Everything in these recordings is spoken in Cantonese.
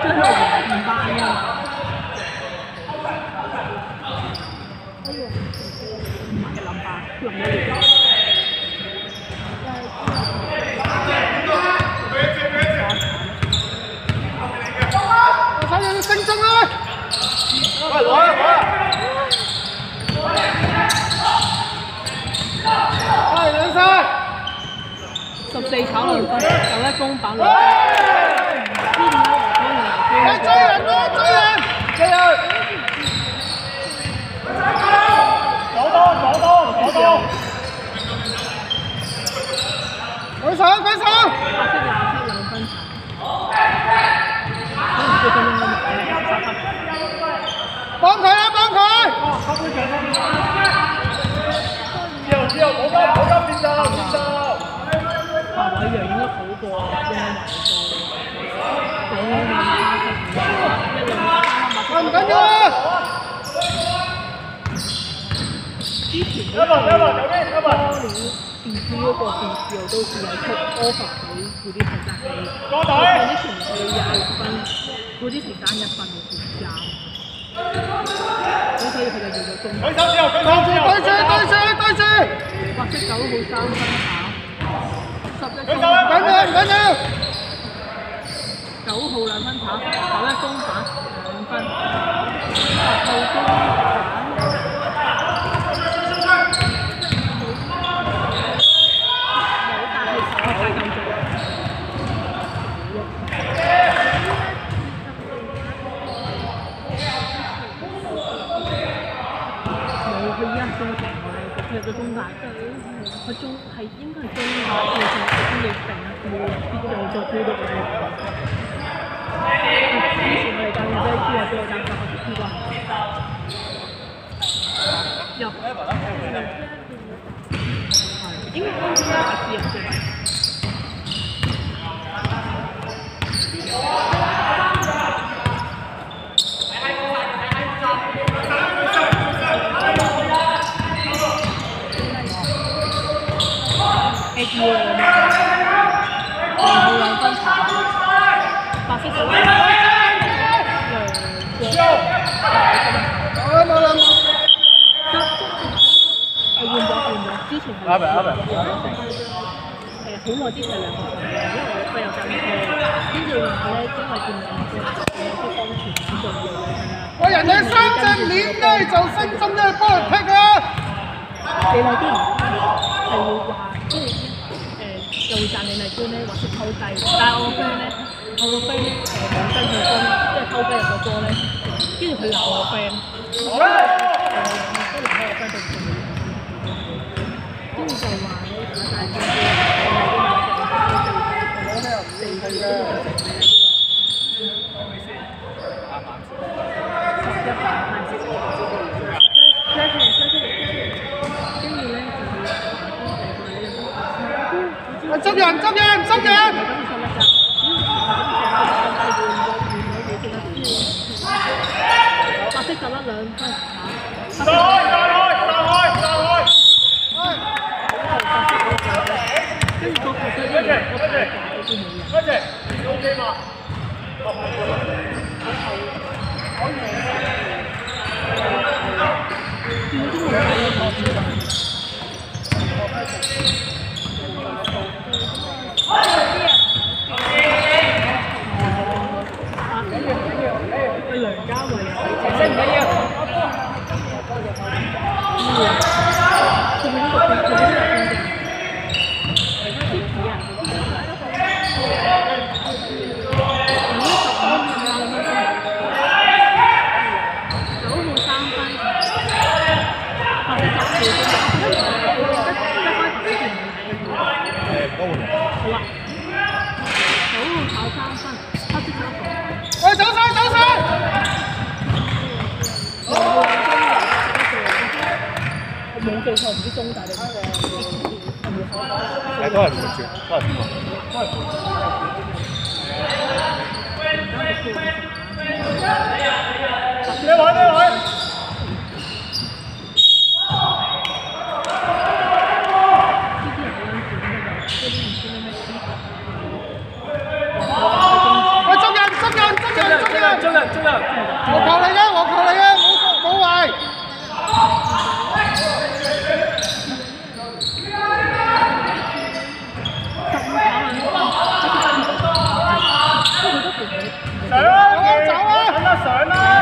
喺度唔班㗎嘛。唔係諗法，諗咗嚟。 睇下升中啦！喂，攞啊！喂，兩晒 14炒2分，有一攻板2分。 你追人咯，追人！追人！左多！舉手！ 白色2分幫佢！之後冇急變奏。 下位樣應該好過唔緊要啊！ 之前嗰個電視嗰個電視我都是有出 offer 俾嗰啲評價器，嗰啲全部要26分，嗰啲評價1分嘅評價，咁所以佢就叫做中。 對住！ 白色9號3分炒，11分。 唔緊要。 9號2分炒，9一公板2分，10號公板。佢嘅中大佢中係應該係中大嘅，仲要定啊，冇又做推到嘅。之前我哋教練都知啊，俾我教教學知啩。入應該都應該係知嘅。2號2分炒，白色9分。之前係好耐之前2個，因為我有緊課，跟住話咧，因為見2個有啲安全咁重要嘅。 喂，人哋3隻鏈咧就升中咧，幫人踢啊！ 你嗰啲係會話，即係就會讚你麗娟咧，或者偷雞，但係我個 friend 咧，網跟佢攻，即係偷雞入個波咧，跟住佢鬧我 friend，跟住喺我 friend 度做，跟住就話咧打大戰執人！ 白色11 2分， 上開！ 跟住個個都一樣，我睇我都冇人。 OK 嘛？ 梁家偉識唔識啊？ 喂，走晒！ 我冇記錯，唔知中大定咩？ 都係唔識住，都係邊個？呢位。喂，捉人！ 我靠你嘅，冇壞。上啦！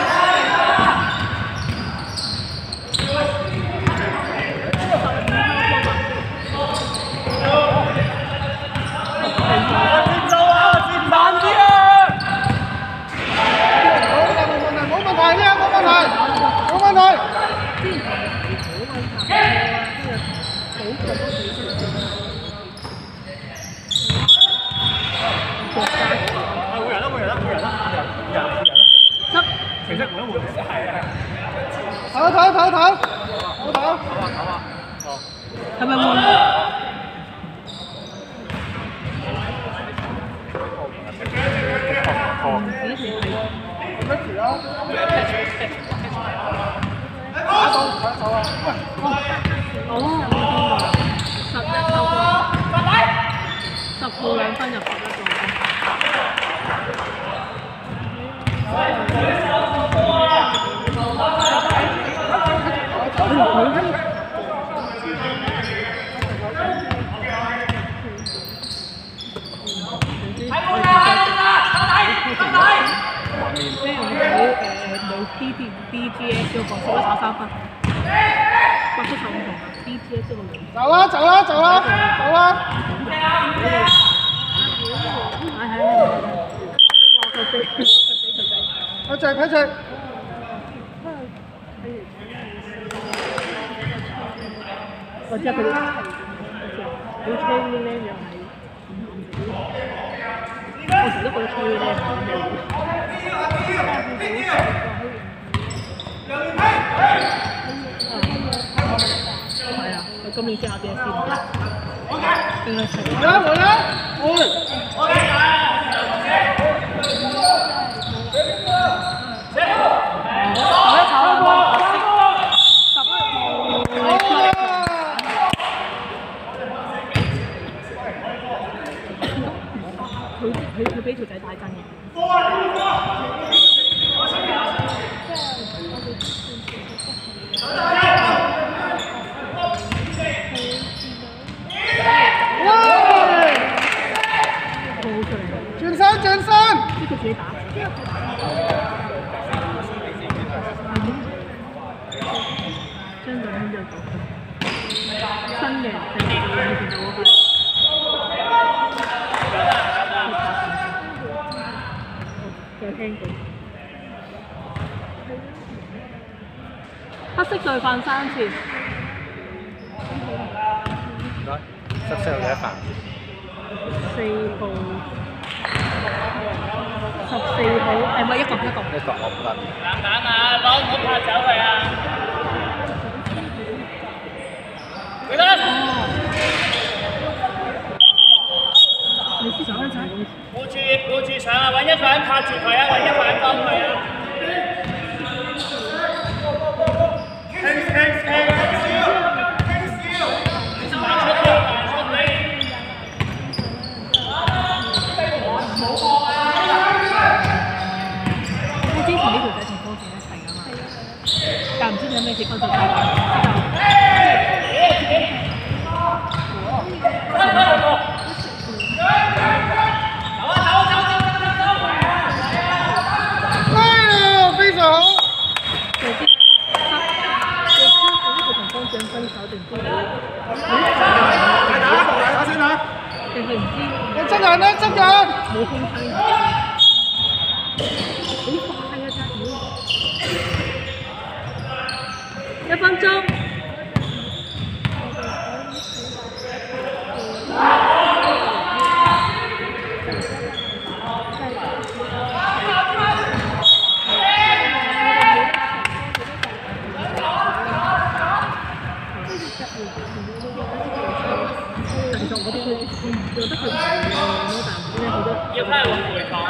係咪換？10.2分入11個。DGS 嗰個少咗打3分，8分15同 DGS 嗰個走啦！睇住。 我知佢哋好吹呢樣係，我成日都覺得吹呢係係啊，佢今年先考 DSE 唔得，應該係。 回啦！ 佢俾條仔大震嘅。 轉身！ 呢個自己打。將兩邊約咗。新嘅定係以前嗰個？有聽過。黑色罪犯3次。 唔該，黑色有幾多犯 ？4號。14號，係咪一個？ 我唔得。 冷啊，攞唔好拍走佢啊！佢得。 你思想一陣。 顧住上啊！揾一個人拍住佢啊！揾一個人幫佢啊！ 之前呢條仔同科技一齊㗎嘛，但唔知佢咩結婚就睇完。 非常好。 佢同方丈分手定知佢？ 打先嚇。 定係唔知？ 我真人冇空窗。1分鐘。其實我覺得佢做得佢唔係咯，但係好多。 要拍我回房。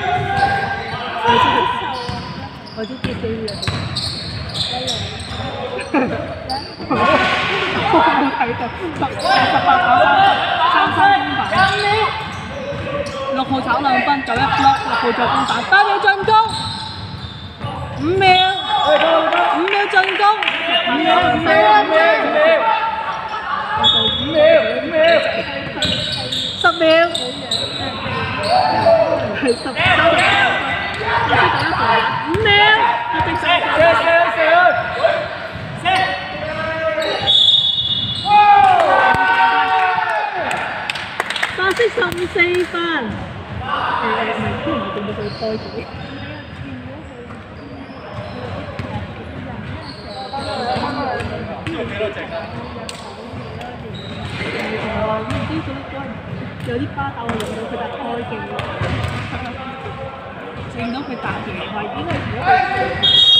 我知啲機會係。我冇睇到18打3分吧。 6號炒2分，9一 block， 6號再攻打，8秒進攻，5秒，5秒進攻，5秒，5秒，10秒，係10、30、5秒，巴色14分，都唔係見到佢開幾。有啲巴打我見到佢打開勁喎，見到佢打完係應該